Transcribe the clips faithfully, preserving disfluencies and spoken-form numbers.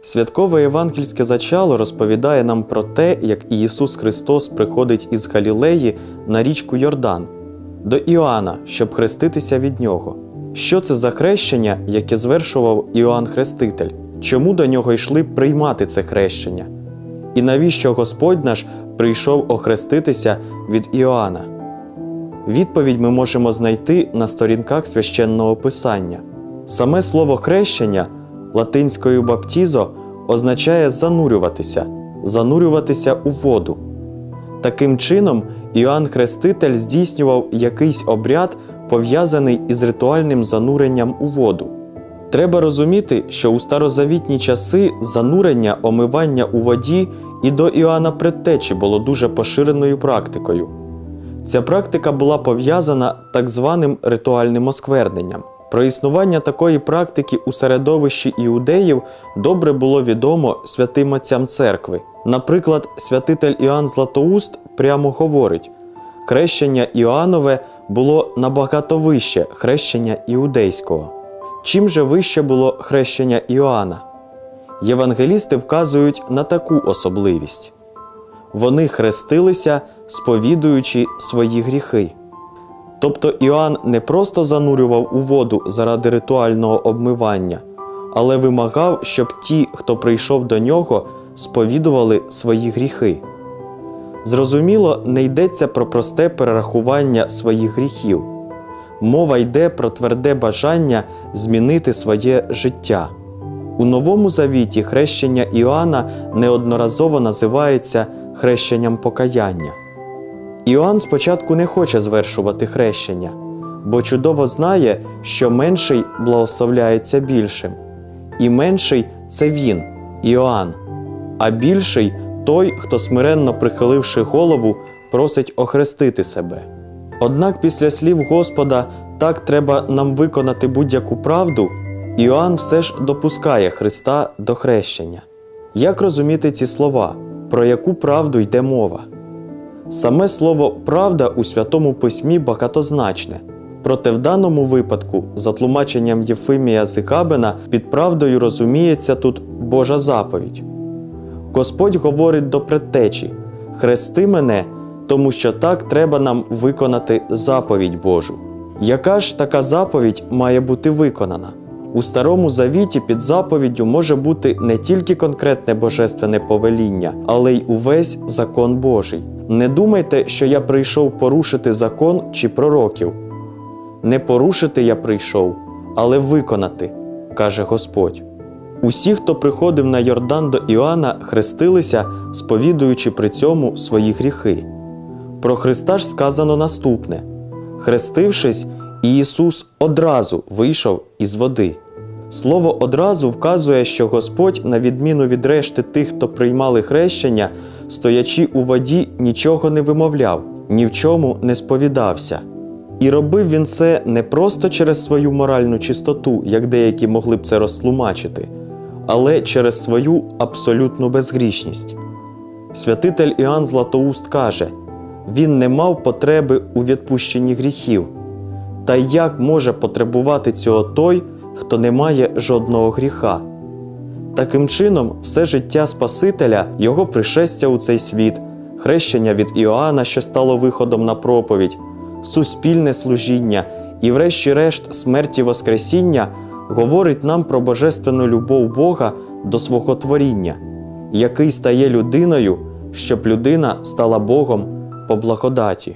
Святкове євангельське зачало розповідає нам про те, як Ісус Христос приходить із Галілеї на річку Йордан до Іоанна, щоб хреститися від нього. Що це за хрещення, яке звершував Іоанн Хреститель? Чому до нього йшли приймати це хрещення? І навіщо Господь наш прийшов охреститися від Іоанна? Відповідь ми можемо знайти на сторінках Священного Писання. Саме слово «хрещення» латинською «баптізо» означає «занурюватися», «занурюватися у воду». Таким чином, Іоанн Хреститель здійснював якийсь обряд, пов'язаний із ритуальним зануренням у воду. Треба розуміти, що у старозавітні часи занурення, омивання у воді і до Іоанна Предтечі було дуже поширеною практикою. Ця практика була пов'язана так званим ритуальним оскверненням. Про існування такої практики у середовищі іудеїв добре було відомо святим отцям церкви. Наприклад, святитель Іоанн Златоуст прямо говорить: «Хрещення Іоаннове було набагато вище хрещення іудейського». Чим же вище було хрещення Іоанна? Євангелісти вказують на таку особливість. Вони хрестилися, сповідуючи свої гріхи. Тобто Іоанн не просто занурював у воду заради ритуального обмивання, але вимагав, щоб ті, хто прийшов до нього, сповідували свої гріхи. Зрозуміло, не йдеться про просте перерахування своїх гріхів. Мова йде про тверде бажання змінити своє життя. У Новому Завіті хрещення Іоанна неодноразово називається хрещенням покаяння. Іоанн спочатку не хоче звершувати хрещення, бо чудово знає, що менший благословляється більшим. І менший – це він, Іоанн, а більший – той, хто, смиренно прихиливши голову, просить охрестити себе. Однак після слів Господа «так треба нам виконати будь-яку правду», Іоанн все ж допускає Христа до хрещення. Як розуміти ці слова? Про яку правду йде мова? Саме слово «правда» у Святому Письмі багатозначне. Проте в даному випадку, за тлумаченням Єфимія Зикабена, під правдою розуміється тут Божа заповідь. Господь говорить до предтечі: «Хрести мене, тому що так треба нам виконати заповідь Божу». Яка ж така заповідь має бути виконана? У Старому Завіті під заповіддю може бути не тільки конкретне божественне повеління, але й увесь закон Божий. Не думайте, що я прийшов порушити закон чи пророків. Не порушити я прийшов, але виконати, каже Господь. Усі, хто приходив на Йордан до Іоанна, хрестилися, сповідуючи при цьому свої гріхи. Про Христа ж сказано наступне: «Хрестившись, Ісус одразу вийшов із води». Слово «одразу» вказує, що Господь, на відміну від решти тих, хто приймали хрещення, стоячи у воді, нічого не вимовляв, ні в чому не сповідався. І робив він це не просто через свою моральну чистоту, як деякі могли б це розтлумачити, але через свою абсолютну безгрішність. Святитель Іоанн Златоуст каже: «Він не мав потреби у відпущенні гріхів. Та як може потребувати цього той, хто не має жодного гріха?» Таким чином, все життя Спасителя, його пришестя у цей світ, хрещення від Іоанна, що стало виходом на проповідь, суспільне служіння і врешті-решт смерть і воскресіння говорить нам про божественну любов Бога до свого творіння, який стає людиною, щоб людина стала Богом по благодаті.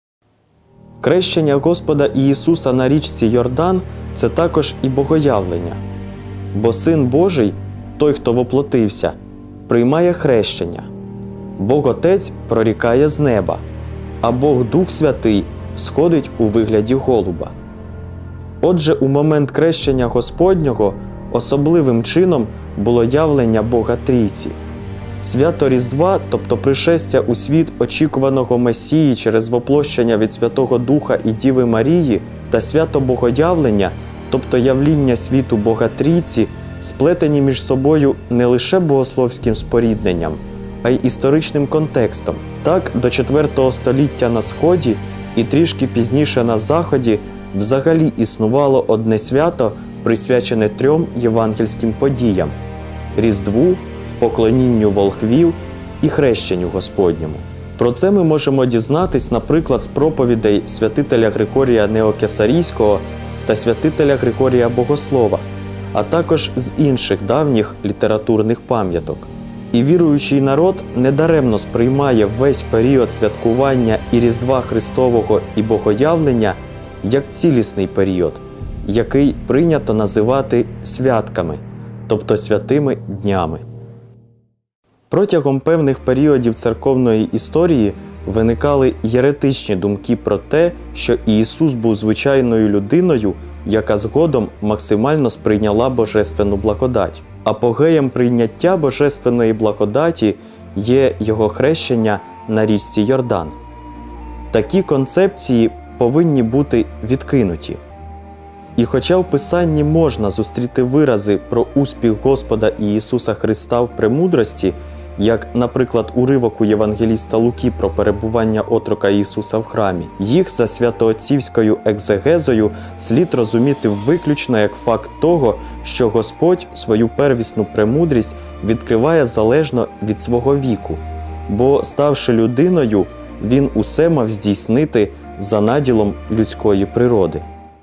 Хрещення Господа Ісуса на річці Йордан – це також і богоявлення. Бо Син Божий, той, хто воплотився, приймає хрещення. Бог Отець прорікає з неба, а Бог Дух Святий сходить у вигляді голуба. Отже, у момент хрещення Господнього особливим чином було явлення Бога Трійці. Свято Різдва, тобто пришестя у світ очікуваного Месії через воплощення від Святого Духа і Діви Марії, та свято Богоявлення, тобто явління світу Бога Трійці, сплетені між собою не лише богословським спорідненням, а й історичним контекстом. Так, до четвертого століття на Сході і трішки пізніше на Заході взагалі існувало одне свято, присвячене трьом євангельським подіям. Різдву, поклонінню волхвів і хрещенню Господньому. Про це ми можемо дізнатись, наприклад, з проповідей святителя Григорія Неокесарійського та святителя Григорія Богослова, а також з інших давніх літературних пам'яток. І віруючий народ недаремно сприймає весь період святкування і Різдва Христового, і Богоявлення як цілісний період, який прийнято називати святками, тобто святими днями. Протягом певних періодів церковної історії виникали єретичні думки про те, що Ісус був звичайною людиною, яка згодом максимально сприйняла божественну благодать. Апогеєм прийняття божественної благодаті є його хрещення на річці Йордан. Такі концепції повинні бути відкинуті. І хоча в Писанні можна зустріти вирази про успіх Господа Ісуса Христа в премудрості, як, наприклад, уривок у євангеліста Луки про перебування отрока Ісуса в храмі, їх за святоотцівською екзегезою слід розуміти виключно як факт того, що Господь свою первісну премудрість відкриває залежно від свого віку, бо, ставши людиною, Він усе мав здійснити за наділом людської природи.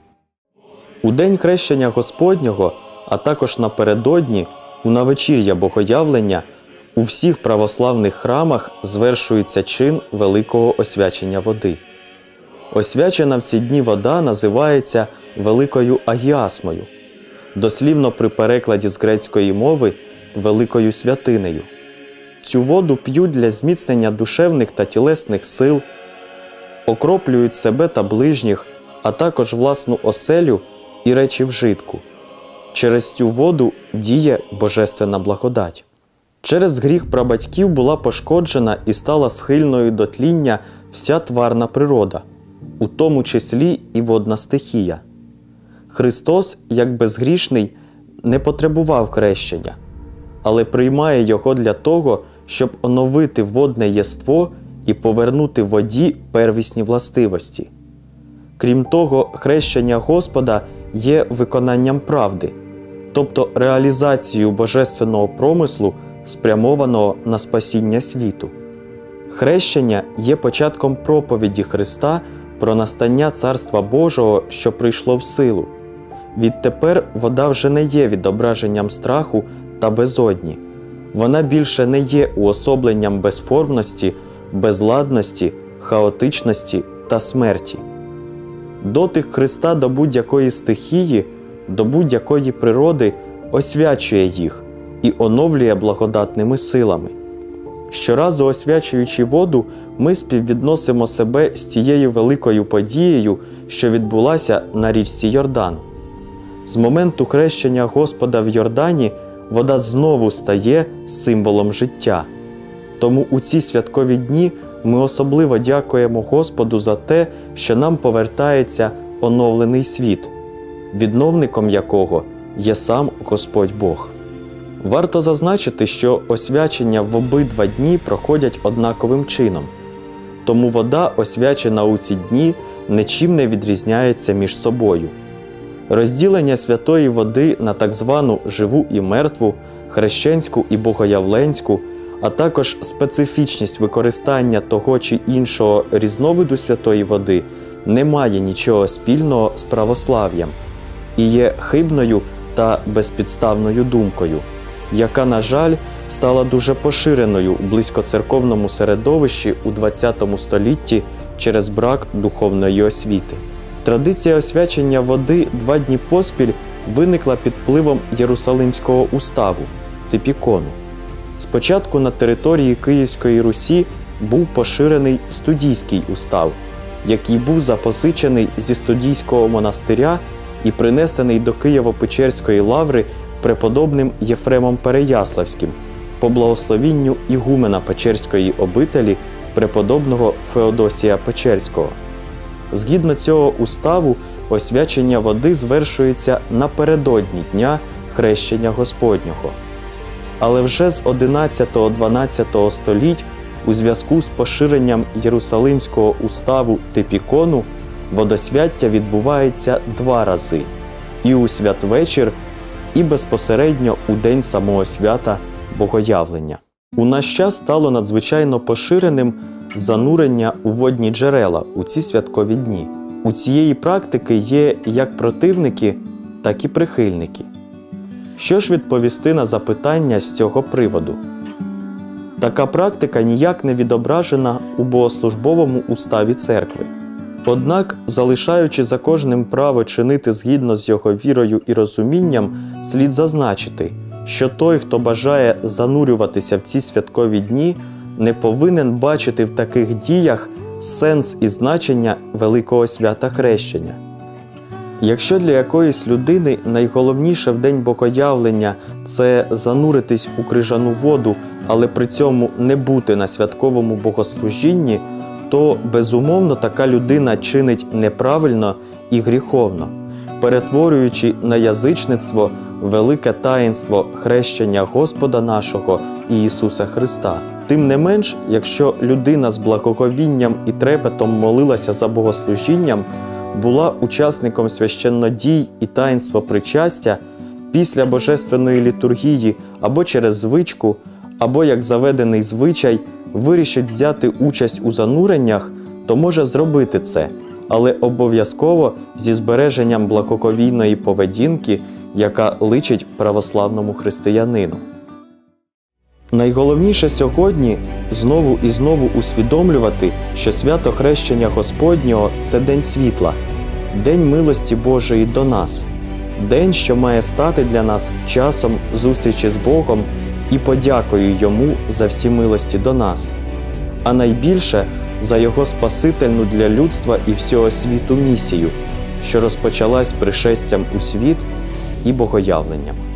У день хрещення Господнього, а також напередодні, у навечір'я Богоявлення, у всіх православних храмах звершується чин великого освячення води. Освячена в ці дні вода називається великою агіасмою, дослівно при перекладі з грецької мови великою святинею. Цю воду п'ють для зміцнення душевних та тілесних сил, окроплюють себе та ближніх, а також власну оселю і речі вжитку. Через цю воду діє божественна благодать. Через гріх прабатьків була пошкоджена і стала схильною до тління вся тварна природа, у тому числі і водна стихія. Христос, як безгрішний, не потребував хрещення, але приймає його для того, щоб оновити водне єство і повернути воді первісні властивості. Крім того, хрещення Господа є виконанням правди, тобто реалізацією божественного промислу, спрямованого на спасіння світу. Хрещення є початком проповіді Христа про настання Царства Божого, що прийшло в силу. Відтепер вода вже не є відображенням страху та безодні. Вона більше не є уособленням безформності, безладності, хаотичності та смерті. Дотик Христа до будь-якої стихії, до будь-якої природи освячує їх і оновлює благодатними силами. Щоразу освячуючи воду, ми співвідносимо себе з тією великою подією, що відбулася на річці Йордан. З моменту хрещення Господа в Йордані вода знову стає символом життя. Тому у ці святкові дні ми особливо дякуємо Господу за те, що нам повертається оновлений світ, відновником якого є сам Господь Бог. Варто зазначити, що освячення в обидва дні проходять однаковим чином. Тому вода, освячена у ці дні, нічим не відрізняється між собою. Розділення святої води на так звану живу і мертву, хрещенську і богоявленську, а також специфічність використання того чи іншого різновиду святої води не має нічого спільного з православ'ям і є хибною та безпідставною думкою, яка, на жаль, стала дуже поширеною у близькоцерковному середовищі у ХХ столітті через брак духовної освіти. Традиція освячення води два дні поспіль виникла під впливом Єрусалимського уставу – Типікону. Спочатку на території Київської Русі був поширений студійський устав, який був запозичений зі студійського монастиря і принесений до Києво-Печерської лаври преподобним Єфремом Переяславським по благословінню ігумена Печерської обителі преподобного Феодосія Печерського. Згідно цього уставу, освячення води звершується напередодні дня хрещення Господнього. Але вже з одинадцятого-дванадцятого століть у зв'язку з поширенням Єрусалимського уставу Типікону водосвяття відбувається два рази – і у святвечір, і безпосередньо у день самого свята Богоявлення. У наш час стало надзвичайно поширеним занурення у водні джерела у ці святкові дні. У цієї практики є як противники, так і прихильники. Що ж відповісти на запитання з цього приводу? Така практика ніяк не відображена у богослужбовому уставі церкви. Однак, залишаючи за кожним право чинити згідно з його вірою і розумінням, слід зазначити, що той, хто бажає занурюватися в ці святкові дні, не повинен бачити в таких діях сенс і значення великого свята Хрещення. Якщо для якоїсь людини найголовніше в день Богоявлення – це зануритись у крижану воду, але при цьому не бути на святковому богослужінні, то, безумовно, така людина чинить неправильно і гріховно, перетворюючи на язичництво велике таїнство хрещення Господа нашого і Ісуса Христа. Тим не менш, якщо людина з благоговінням і трепетом молилася за богослужінням, була учасником священнодій і таїнства причастя, після божественної літургії або через звичку, або як заведений звичай, вирішить взяти участь у зануреннях, то може зробити це, але обов'язково зі збереженням благоговійної поведінки, яка личить православному християнину. Найголовніше сьогодні знову і знову усвідомлювати, що свято Хрещення Господнього – це День світла, День милості Божої до нас, день, що має стати для нас часом зустрічі з Богом і подякою Йому за всі милості до нас, а найбільше за Його спасительну для людства і всього світу місію, що розпочалась пришестям у світ і Богоявленням.